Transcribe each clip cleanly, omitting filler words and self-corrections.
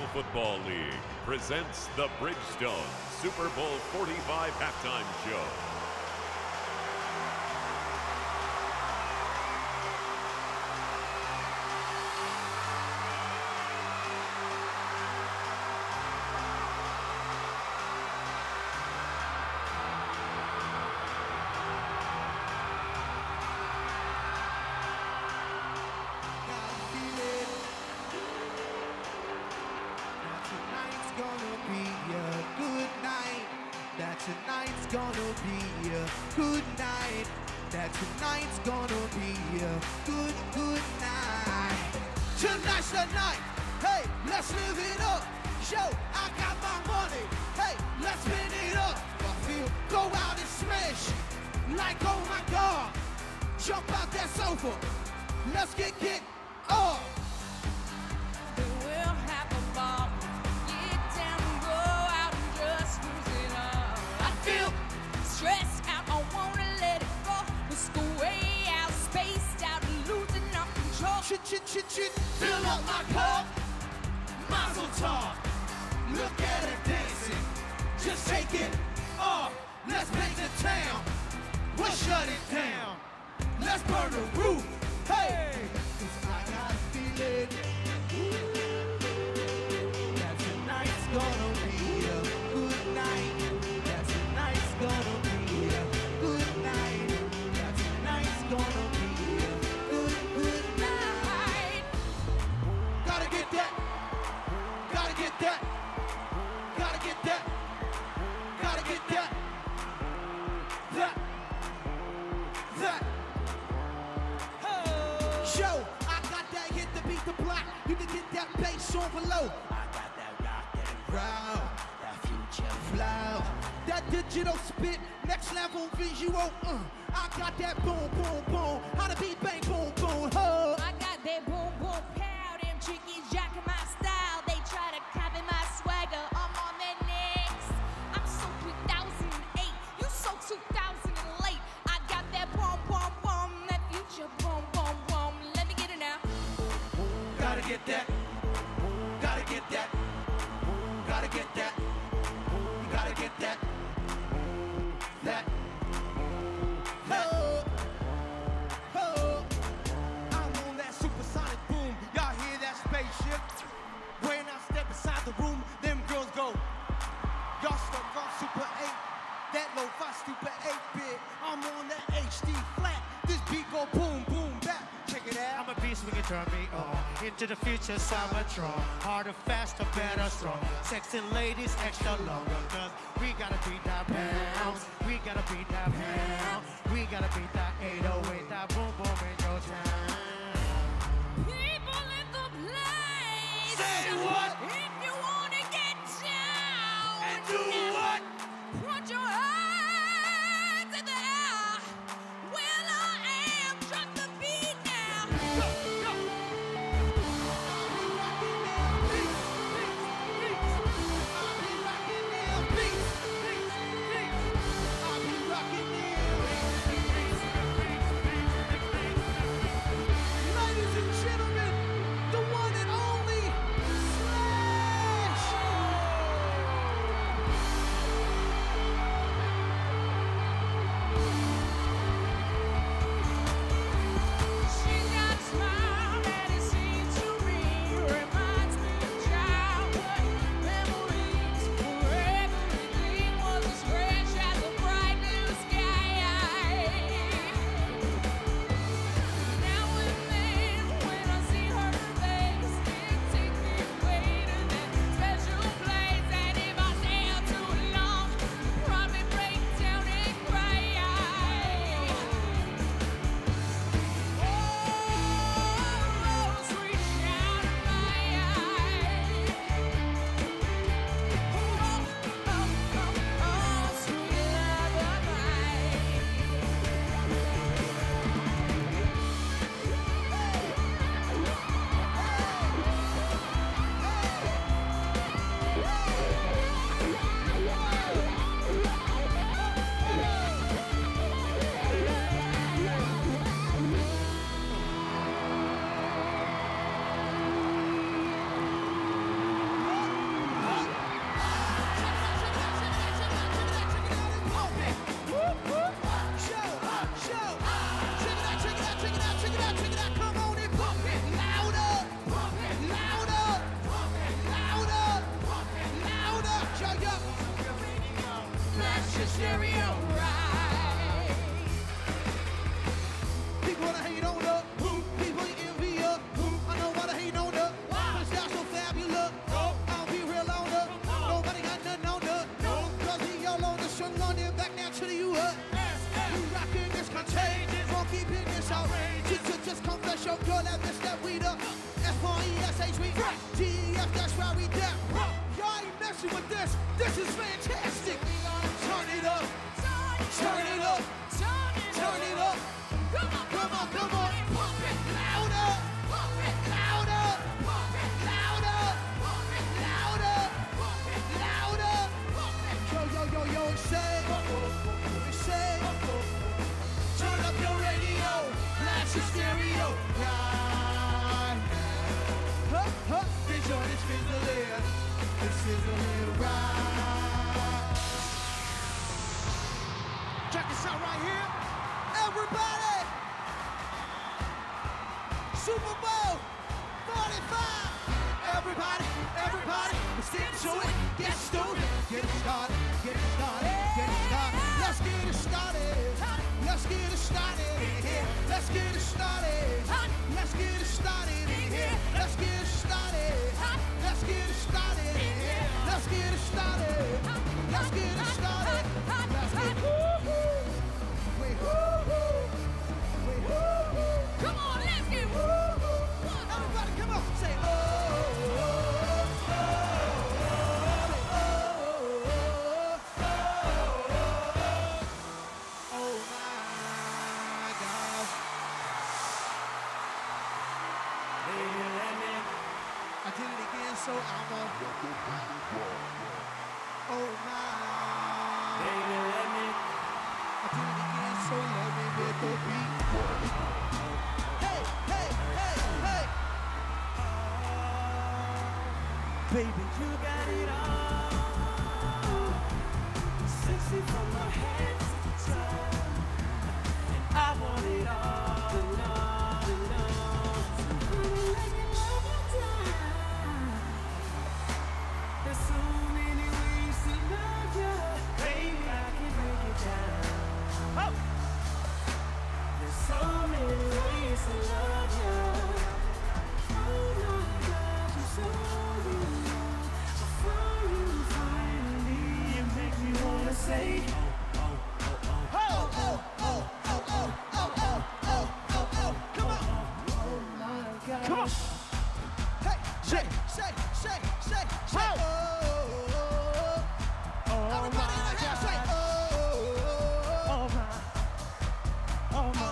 Football League presents the Bridgestone Super Bowl 45 halftime show. Tonight's gonna be a good night. That tonight's gonna be a good night. Tonight's the night. Hey, let's live it up. Yo, I got my money. Hey, let's spin it up. I feel go out and smash. Like, oh my God. Jump out that sofa. Let's get up. We'll have a ball. Get down and go out and just lose it all. I feel stressed out, I wanna let it go. Let's go way out, spaced out, losing our control. Fill up my cup, mazel tov. Look at her dancing, just take it off. Let's paint the town, we'll shut it down. Let's burn the roof, hey! 'Cause I got a feeling that tonight's gonna be a good night. That tonight's gonna be a good night. That tonight's gonna be a good night. Gotta get that. Gotta get that. Gotta get that. Gotta get that. That. Yo, I got that hit to beat the block. You can get that bass on below. I got that rock and roll, that future flow, that digital spit, next level visual. I got that boom, boom, boom. How to beat bang, boom, boom, ho. I got that boom, boom, pow. Them chickies jacking my style. They try to copy my swagger. I'm on their necks. I'm so 2008. You so 2000 and late. I got that boom, boom, boom. That future boom, boom, boom. Let me get it now. Gotta get that. Gotta get that. Gotta get that. Gotta get that. That. Oh. Oh. I'm on that supersonic boom. Y'all hear that spaceship? When I step inside the room, them girls go. Y'all stuck on Super 8. That lo-fi stupid 8-bit. I'm on that HD flat. This beat go boom, boom, back. Check it out. I'm a beast, we can turn me on. Into the future, Cybertron. Harder, faster, better, strong. Sexy ladies, extra longer. Cause we gotta beat that pounds. We gotta beat that pound. We gotta beat that 808. That boom, boom in your town. People in the place. Say what? If you wanna get down. And do what? Put your hands in the air. Well, I am. Drop the beat now. Go, go. I'll be rocking them beats. I'll be rocking them beats. I'll be rocking them. stereo right. People wanna hate on up, people envy up. I know why they hate on up, but it's not so fabulous. I'll be real on up, nobody got nothing on up. Cause we all on the struggle on them back now to the you up. You rockin' this contagious, won't keep it this outrageous. Just confess your girl that bitch that weed up. F-R-E-S-H, we T-E-F, that's why we down. Y'all ain't messing with this, this is fantastic. Turn it up, turn it up, turn it up. Come on, come on, come on. Pump it louder, pump it louder, pump it louder, pump it louder, pump it louder. Yo, yo, yo, yo, say, turn up your radio, blast your stereo. Right. Huh, this joint is fizzling, this is a little right. Check this out right here. Everybody, Super Bowl 45. Everybody, everybody, let's get to it. Get stupid, get it started, get it started, get it started. Let's get it started. Let's get it started in here. Let's get it started. Let's get it started in here. Let's get it started. Let's get it started in here. Let's get it started. Let's get it started. Let's get it. Wait, wait, come on, let's get everybody, come on, say oh, oh, oh, oh my gosh. Baby, let me. I did it again, so I'm a. Oh my. Baby, let me. I did it again, so let me get the beat. Hey, hey, hey, hey. Baby, you got it all. Sexy from my head to the toe. And I want it all alone. There's so many ways to love you. Baby, I can break it down. Oh. There's so many ways to love you. Oh my God, you're so real. I found you finally. You make me wanna say, oh, oh, oh, oh, oh, oh, oh, oh, oh, oh, oh, oh, come on. Oh my God. Come on. Hey, shake, shake, shake, shake, shake. Oh, oh, oh, oh. Everybody in the house, say, oh, oh my. Oh my.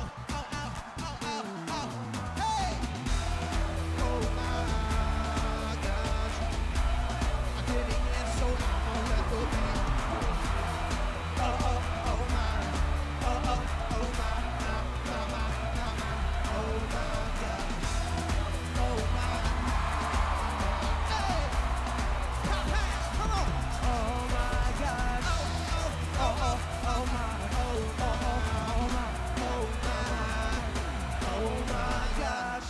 Hey. Oh my gosh. I did it again, so I'm gonna let go be. Oh, oh, oh my. Oh, oh, oh my. Oh my gosh. Oh my. Hey. Pop hands, come on. Oh my gosh. Oh, oh, oh, oh my. Oh, oh, oh my. Oh my. Oh my gosh.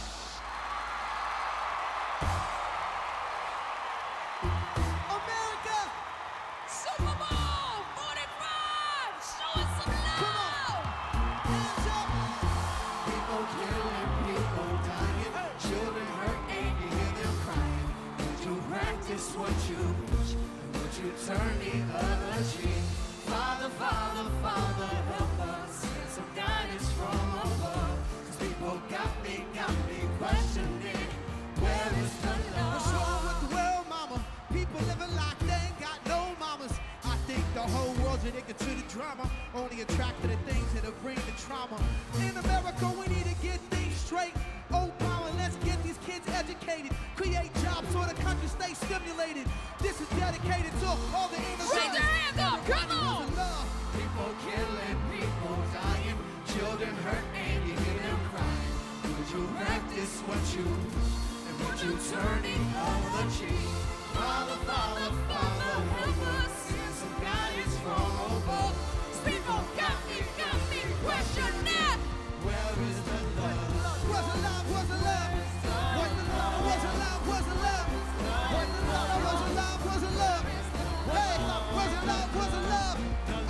America. Super Bowl 45! Show us some Come on. love! Hands up. People killing, people dying, children hurt and you hear them crying. Would you practice what you preach? Would you turn the other cheek? Father, Father, Father, help us. Send some guidance from above. 'Cause people got me questioning. Where is the love? What's wrong with the world, mama? People living like they ain't got no mamas. I think the whole world's addicted to the drama, only attracted to things that'll bring the trauma. In America, we need to get things straight. Oh, power, let's get these kids educated. Create jobs so the country stays stimulated. This is dedicated to all the innocent. Raise your hands up, come on! People killing, people dying, children hurt and you hear them crying. Would you practice what you preach? And would you turn the other cheek? Father, Father, Father, help us. Send some guidance from above. People got me questioning! Where is the love? Was the love? Was the love? Was the love? Was the love? Was the love? Was the love? Was the love? Was the love? Hey, was the love? Was the love?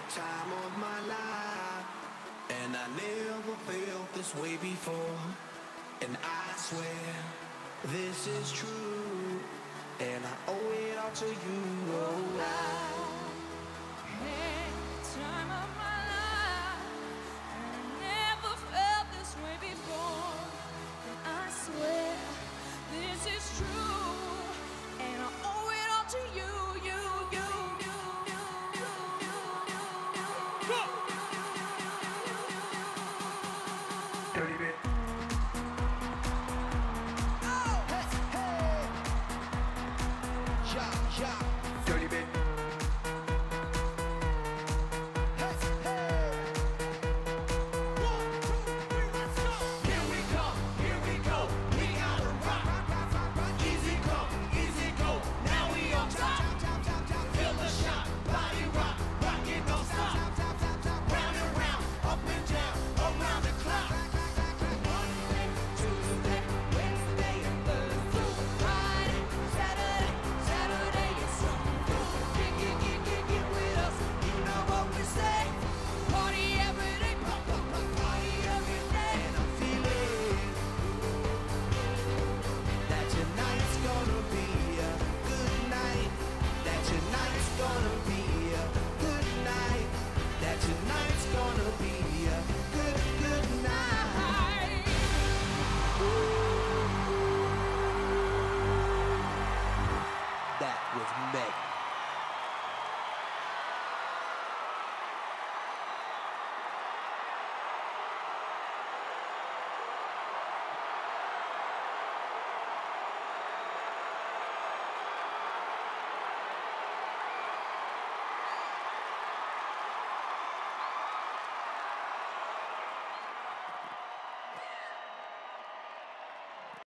time of my life, and I never felt this way before. And I swear this is true, and I owe it all to you. Oh,